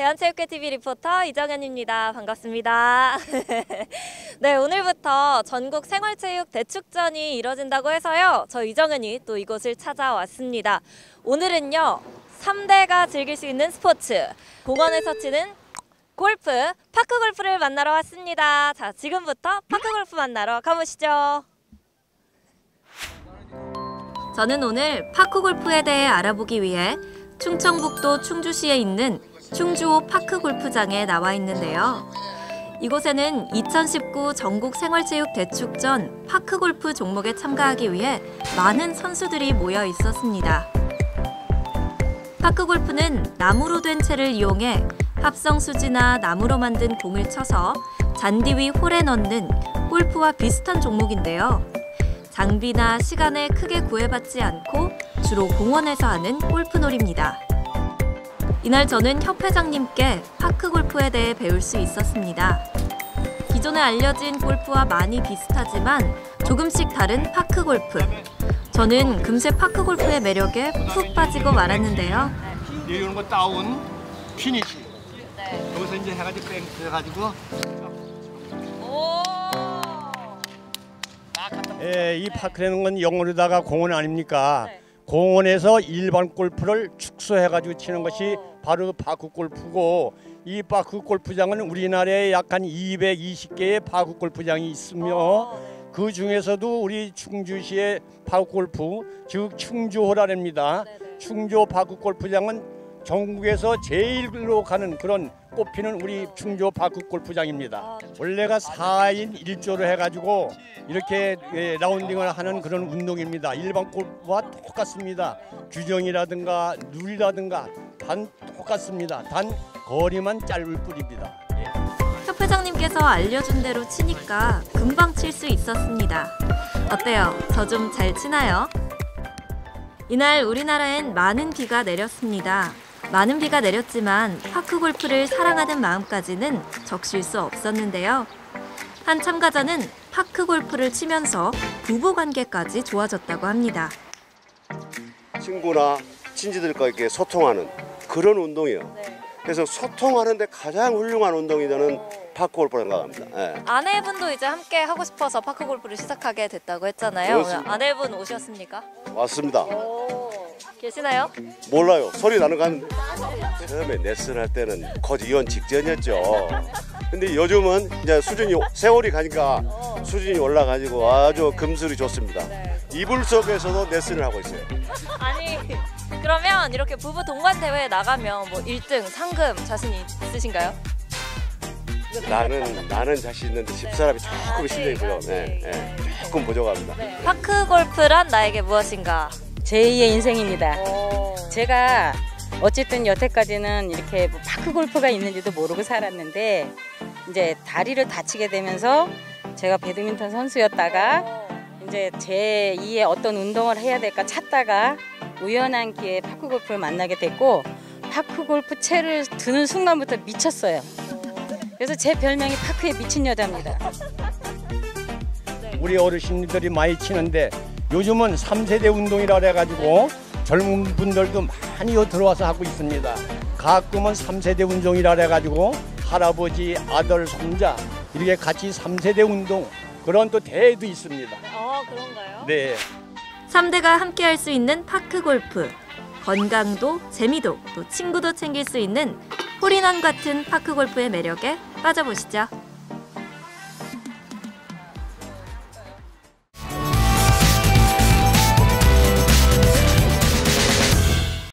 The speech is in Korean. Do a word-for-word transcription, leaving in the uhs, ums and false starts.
대한체육회티비 리포터 이정현입니다. 반갑습니다. 네, 오늘부터 전국 생활체육 대축전이 이뤄진다고 해서요. 저 이정현이 또 이곳을 찾아왔습니다. 오늘은요, 삼 대가 즐길 수 있는 스포츠, 공원에서 치는 골프, 파크 골프를 만나러 왔습니다. 자, 지금부터 파크 골프 만나러 가보시죠. 저는 오늘 파크 골프에 대해 알아보기 위해 충청북도 충주시에 있는 충주호 파크 골프장에 나와 있는데요. 이곳에는 이천십구 전국 생활체육 대축전 파크 골프 종목에 참가하기 위해 많은 선수들이 모여 있었습니다. 파크 골프는 나무로 된 채를 이용해 합성 수지나 나무로 만든 공을 쳐서 잔디 위 홀에 넣는 골프와 비슷한 종목인데요. 장비나 시간에 크게 구애받지 않고 주로 공원에서 하는 골프놀이입니다. 이날 저는 협회장님께 파크 골프에 대해 배울 수 있었습니다. 기존에 알려진 골프와 많이 비슷하지만 조금씩 다른 파크 골프. 저는 금세 파크 골프의 매력에 푹 빠지고 말았는데요. 이런 거 다운, 피니시. 네. 여기서 이제 해가지고 뺑 해가지고. 예, 이 파크라는 건 영어로다가 공원 아닙니까? 네. 공원에서 일반 골프를 축소해가지고 치는 것이 바로 파크 골프고, 이 파크 골프장은 우리나라에 약 한 이백이십 개의 파크 골프장이 있으며 그 중에서도 우리 충주시의 파크 골프, 즉 충주호라랍니다. 충주호 파크 골프장은 전국에서 제일로 가는 그런 꼽히는 우리 충주호 파크 골프장입니다. 원래가 사 인 일 조로 해가지고 이렇게 라운딩을 하는 그런 운동입니다. 일반 골프와 똑같습니다. 규정이라든가 룰이라든가 단 똑같습니다. 단 거리만 짧을 뿐입니다. 협회장님께서 알려준 대로 치니까 금방 칠 수 있었습니다. 어때요? 저 좀 잘 치나요? 이날 우리나라엔 많은 비가 내렸습니다. 많은 비가 내렸지만 파크 골프를 사랑하는 마음까지는 적실 수 없었는데요. 한 참가자는 파크 골프를 치면서 부부관계까지 좋아졌다고 합니다. 친구나 친지들과 이렇게 소통하는 그런 운동이에요. 네. 그래서 소통하는데 가장 훌륭한 운동이 저는 파크 골프라고 생각합니다. 네. 아내분도 이제 함께 하고 싶어서 파크 골프를 시작하게 됐다고 했잖아요. 오늘 아내분 오셨습니까? 왔습니다. 오, 계시나요? 몰라요. 소리 나는 거 하는데 처음에 레슨 할 때는 곧 이혼 직전이었죠. 근데 요즘은 이제 수준이 세월이 가니까 수준이 올라가지고 아주 금슬이 좋습니다. 네. 이불 속에서도 레슨을 하고 있어요. 아니, 그러면 이렇게 부부 동반 대회에 나가면 뭐 일 등, 상금 자신 있으신가요? 나는 나는 자신 있는데 집사람이 조금 신경이 보여. 네, 네, 조금 부족합니다. 네. 파크 골프란 나에게 무엇인가? 제이의 인생입니다. 오. 제가 어쨌든 여태까지는 이렇게 뭐 파크 골프가 있는지도 모르고 살았는데 이제 다리를 다치게 되면서 제가 배드민턴 선수였다가 이제 제이의 어떤 운동을 해야 될까 찾다가 우연한 기회에 파크 골프를 만나게 됐고 파크 골프 채를 드는 순간부터 미쳤어요. 그래서 제 별명이 파크에 미친 여자입니다. 우리 어르신들이 많이 치는데 요즘은 삼 세대 운동이라 해가지고 젊은 분들도 많이 들어와서 하고 있습니다. 가끔은 삼 세대 운동이라 해가지고 할아버지, 아들, 손자 이렇게 같이 삼 세대 운동 그런 또 대회도 있습니다. 어, 그런가요? 네. 삼 대가 함께 할 수 있는 파크 골프. 건강도, 재미도, 또 친구도 챙길 수 있는 홀인원 같은 파크 골프의 매력에 빠져보시죠.